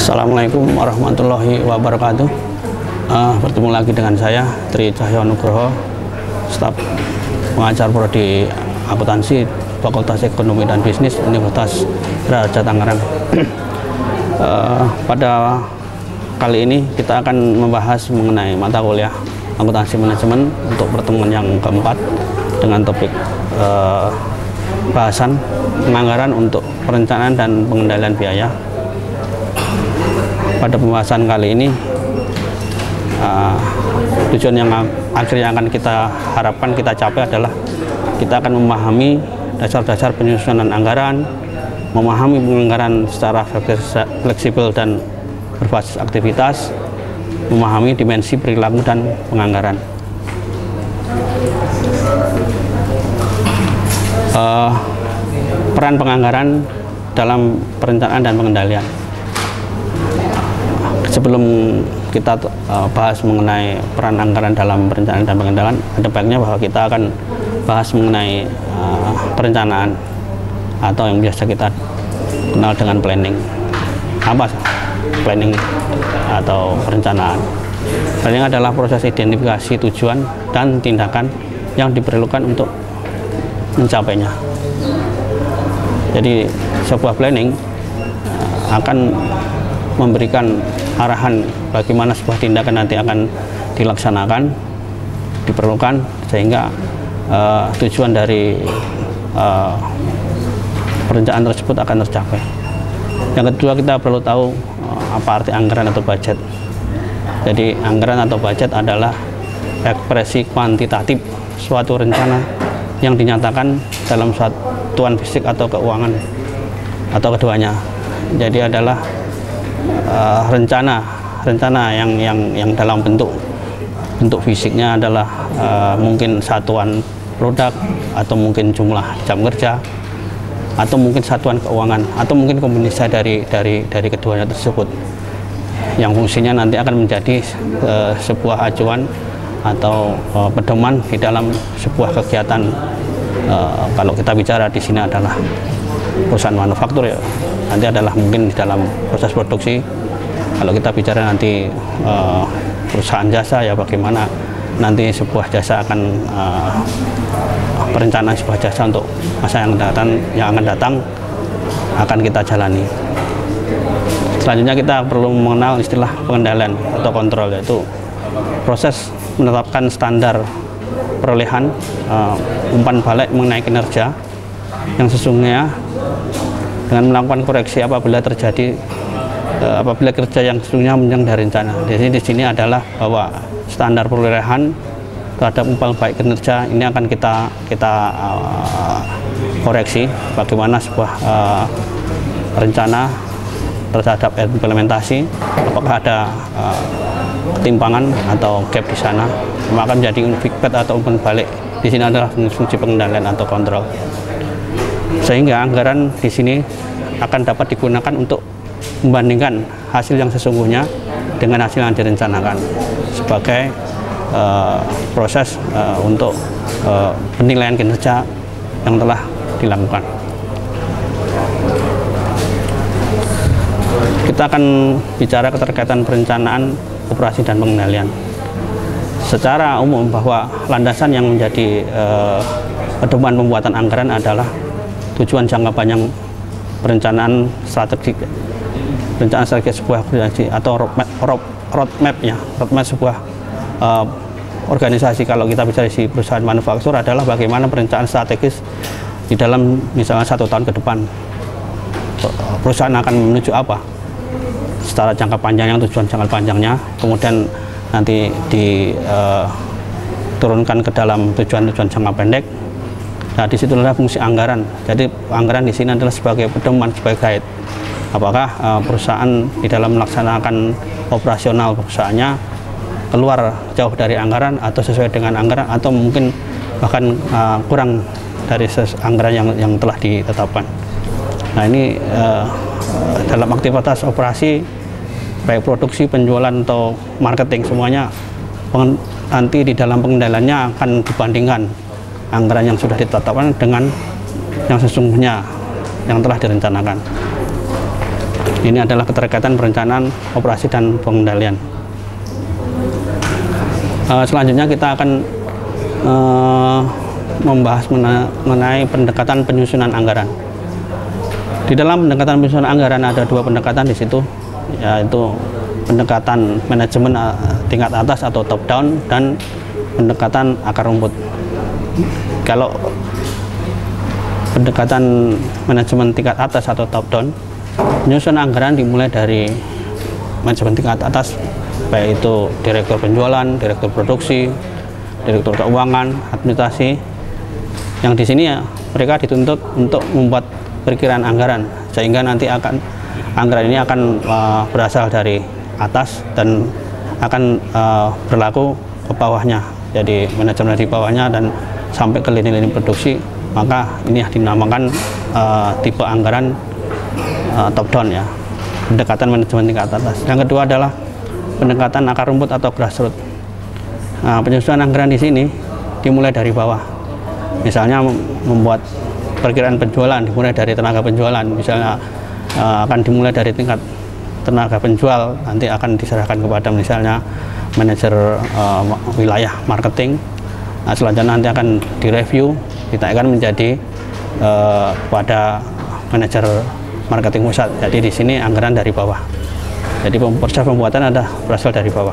Assalamualaikum warahmatullahi wabarakatuh. Bertemu lagi dengan saya Tri Cahyo Nugroho, staf pengajar prodi akuntansi Fakultas Ekonomi dan Bisnis Universitas Raja Tangerang. Pada kali ini kita akan membahas mengenai mata kuliah akuntansi manajemen untuk pertemuan yang keempat dengan topik bahasan penganggaran untuk perencanaan dan pengendalian biaya. Pada pembahasan kali ini tujuan yang akhirnya akan kita harapkan kita capai adalah kita akan memahami dasar-dasar penyusunan anggaran, memahami penganggaran secara fleksibel dan berbasis aktivitas, memahami dimensi perilaku dan penganggaran. Peran penganggaran dalam perencanaan dan pengendalian. Sebelum kita bahas mengenai peran anggaran dalam perencanaan dan pengendalian, ada baiknya bahwa kita akan bahas mengenai perencanaan atau yang biasa kita kenal dengan planning. Apa planning atau perencanaan? Planning adalah proses identifikasi tujuan dan tindakan yang diperlukan untuk mencapainya. Jadi sebuah planning akan memberikan arahan bagaimana sebuah tindakan nanti akan dilaksanakan, diperlukan, sehingga tujuan dari perencanaan tersebut akan tercapai. Yang kedua, kita perlu tahu apa arti anggaran atau budget. Jadi anggaran atau budget adalah ekspresi kuantitatif suatu rencana yang dinyatakan dalam satuan fisik atau keuangan atau keduanya. Jadi adalah rencana yang dalam bentuk fisiknya adalah mungkin satuan produk, atau mungkin jumlah jam kerja, atau mungkin satuan keuangan, atau mungkin kombinasi dari keduanya tersebut, yang fungsinya nanti akan menjadi sebuah acuan atau pedoman di dalam sebuah kegiatan. Kalau kita bicara di sini adalah perusahaan manufaktur, ya nanti adalah mungkin di dalam proses produksi. Kalau kita bicara nanti perusahaan jasa, ya bagaimana nanti sebuah jasa akan perencanaan sebuah jasa untuk masa yang akan datang akan kita jalani. Selanjutnya kita perlu mengenal istilah pengendalian atau kontrol, yaitu proses menetapkan standar perolehan umpan balik mengenai kinerja yang sesungguhnya dengan melakukan koreksi apabila terjadi apabila kerja yang sesungguhnya menjang dari rencana. Jadi di sini adalah bahwa standar perolehan terhadap umpan balik kinerja ini akan kita koreksi bagaimana sebuah rencana terhadap implementasi, apakah ada ketimpangan atau gap di sana, maka menjadi feedback atau umpan balik. Di sini adalah fungsi pengendalian atau kontrol. Sehingga anggaran di sini akan dapat digunakan untuk membandingkan hasil yang sesungguhnya dengan hasil yang direncanakan sebagai proses untuk penilaian kinerja yang telah dilakukan. Kita akan bicara keterkaitan perencanaan, operasi, dan pengendalian. Secara umum bahwa landasan yang menjadi pedoman pembuatan anggaran adalah tujuan jangka panjang perencanaan strategis sebuah organisasi atau roadmap sebuah organisasi. Kalau kita bicara di perusahaan manufaktur adalah bagaimana perencanaan strategis di dalam misalnya 1 tahun ke depan perusahaan akan menuju apa secara jangka panjangnya, tujuan jangka panjangnya, kemudian nanti diturunkan ke dalam tujuan-tujuan jangka pendek. Nah, disitulah fungsi anggaran. Jadi anggaran di sini adalah sebagai pedoman, sebagai guide. Apakah perusahaan di dalam melaksanakan operasional perusahaannya keluar jauh dari anggaran atau sesuai dengan anggaran, atau mungkin bahkan kurang dari anggaran yang telah ditetapkan. Nah, ini dalam aktivitas operasi, baik produksi, penjualan, atau marketing, semuanya nanti di dalam pengendaliannya akan dibandingkan anggaran yang sudah ditetapkan dengan yang sesungguhnya yang telah direncanakan. Ini adalah keterkaitan perencanaan, operasi, dan pengendalian. Selanjutnya kita akan membahas mengenai pendekatan penyusunan anggaran. Di dalam pendekatan penyusunan anggaran ada dua pendekatan di situ, yaitu pendekatan manajemen tingkat atas atau top down dan pendekatan akar rumput. Kalau pendekatan manajemen tingkat atas atau top down, penyusunan anggaran dimulai dari manajemen tingkat atas, baik itu direktur penjualan, direktur produksi, direktur keuangan, administrasi. Yang di sini ya mereka dituntut untuk membuat perkiraan anggaran, sehingga nanti anggaran ini akan berasal dari atas dan akan berlaku ke bawahnya. Jadi manajemen di bawahnya dan sampai ke lini-lini produksi, maka ini dinamakan tipe anggaran top down ya, pendekatan manajemen tingkat atas. Yang kedua adalah pendekatan akar rumput atau grassroots. Penyusunan anggaran di sini dimulai dari bawah. Misalnya membuat perkiraan penjualan dimulai dari tenaga penjualan, misalnya akan dimulai dari tingkat tenaga penjual, nanti akan diserahkan kepada misalnya manajer wilayah marketing. Selanjutnya nanti akan direview, ditaikkan menjadi pada manajer marketing pusat. Jadi di sini anggaran dari bawah. Jadi proses pembuatan ada berasal dari bawah.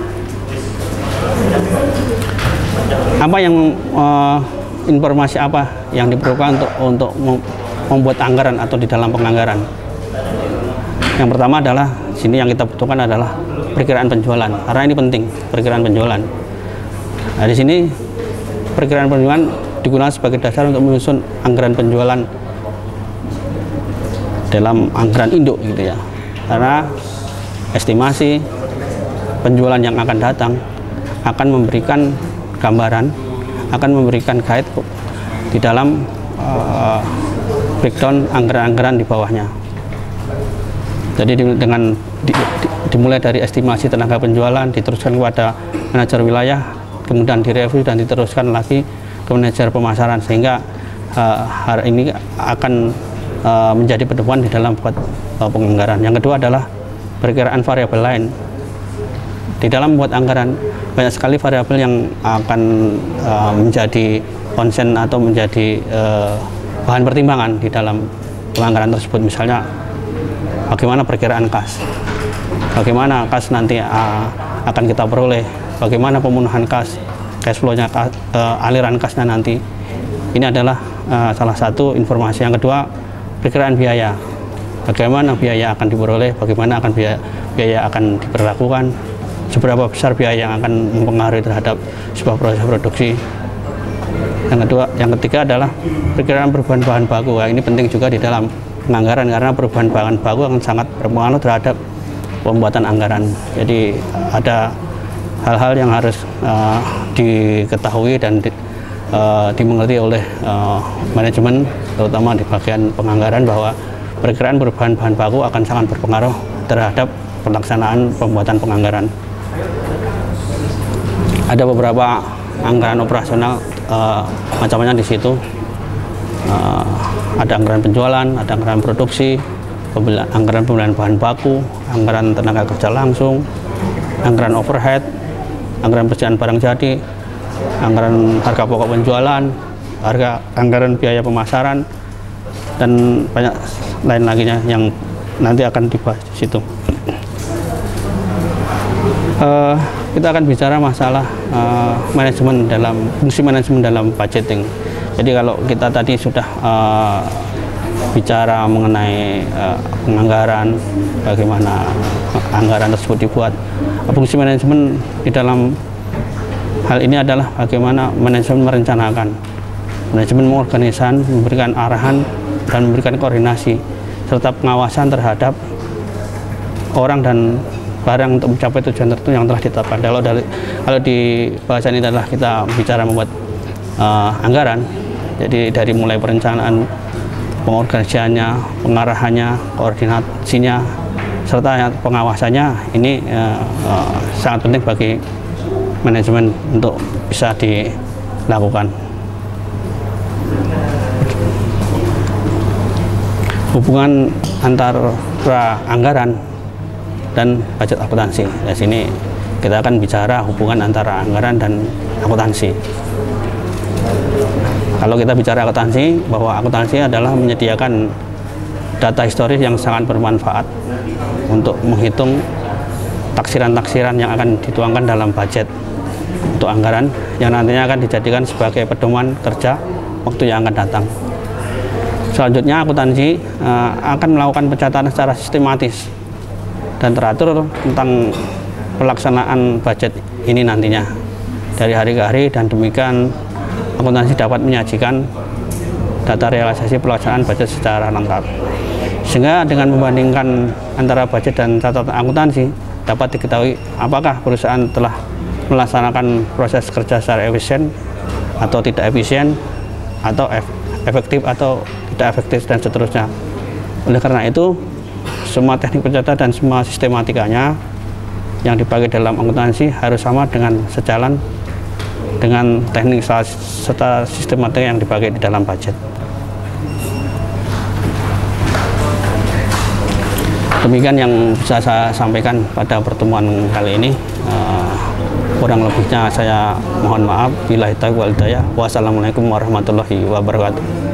Apa yang informasi apa yang diperlukan untuk membuat anggaran atau di dalam penganggaran? Yang pertama adalah sini yang kita butuhkan adalah perkiraan penjualan, karena ini penting, perkiraan penjualan. Nah, di sini perkiraan penjualan digunakan sebagai dasar untuk menyusun anggaran penjualan dalam anggaran induk gitu ya. Karena estimasi penjualan yang akan datang akan memberikan gambaran, akan memberikan guide di dalam breakdown anggaran-anggaran di bawahnya. Jadi dimulai dari estimasi tenaga penjualan, diteruskan kepada manajer wilayah, kemudian direview dan diteruskan lagi ke manajer pemasaran, sehingga hari ini akan menjadi pedoman di dalam buat penganggaran. Yang kedua adalah perkiraan variabel lain. Di dalam membuat anggaran banyak sekali variabel yang akan menjadi konsen atau menjadi bahan pertimbangan di dalam penganggaran tersebut. Misalnya bagaimana perkiraan kas, bagaimana kas nanti akan kita peroleh, bagaimana pemenuhan kas, cash flow-nya, aliran kasnya nanti. Ini adalah salah satu informasi. Yang kedua, perkiraan biaya, bagaimana biaya akan diperoleh, bagaimana akan biaya akan diberlakukan, seberapa besar biaya yang akan mempengaruhi terhadap sebuah proses produksi. Yang ketiga adalah perkiraan perubahan bahan baku. Ini penting juga di dalam penganggaran, karena perubahan bahan baku akan sangat berpengaruh terhadap pembuatan anggaran. Jadi ada hal-hal yang harus diketahui dan dimengerti oleh manajemen, terutama di bagian penganggaran, bahwa perkiraan perubahan bahan baku akan sangat berpengaruh terhadap pelaksanaan pembuatan penganggaran. Ada beberapa anggaran operasional macam-macam di situ. Ada anggaran penjualan, ada anggaran produksi, anggaran pembelian bahan baku, anggaran tenaga kerja langsung, anggaran overhead, anggaran persediaan barang jadi, anggaran harga pokok penjualan, anggaran biaya pemasaran, dan banyak lain laginya yang nanti akan dibahas di situ. Kita akan bicara masalah fungsi manajemen dalam budgeting. Jadi kalau kita tadi sudah bicara mengenai penganggaran, bagaimana anggaran tersebut dibuat, fungsi manajemen di dalam hal ini adalah bagaimana manajemen merencanakan, manajemen mengorganisasi, memberikan arahan dan memberikan koordinasi serta pengawasan terhadap orang dan barang untuk mencapai tujuan tertentu yang telah ditetapkan. Kalau di bahasan ini adalah kita bicara membuat anggaran, jadi dari mulai perencanaan, pengorganisasiannya, pengarahannya, koordinasinya, serta pengawasannya, ini sangat penting bagi manajemen untuk bisa dilakukan. Hubungan antar anggaran dan budget akuntansi. Di sini kita akan bicara hubungan antara anggaran dan akuntansi. Kalau kita bicara akuntansi, bahwa akuntansi adalah menyediakan data historis yang sangat bermanfaat untuk menghitung taksiran-taksiran yang akan dituangkan dalam budget untuk anggaran yang nantinya akan dijadikan sebagai pedoman kerja waktu yang akan datang. Selanjutnya, akuntansi akan melakukan pencatatan secara sistematis dan teratur tentang pelaksanaan budget ini nantinya dari hari ke hari, dan demikian akuntansi dapat menyajikan data realisasi pelaksanaan budget secara lengkap. Sehingga dengan membandingkan antara budget dan catatan akuntansi, dapat diketahui apakah perusahaan telah melaksanakan proses kerja secara efisien atau tidak efisien, atau efektif atau tidak efektif, dan seterusnya. Oleh karena itu, semua teknik pencatatan dan semua sistematikanya yang dipakai dalam akuntansi harus sama dengan sejalan dengan teknik serta sistematika yang dipakai di dalam budget. Demikian yang bisa saya sampaikan pada pertemuan kali ini. Kurang lebihnya saya mohon maaf. Billahi taufiq wal hidayah. Wassalamualaikum warahmatullahi wabarakatuh.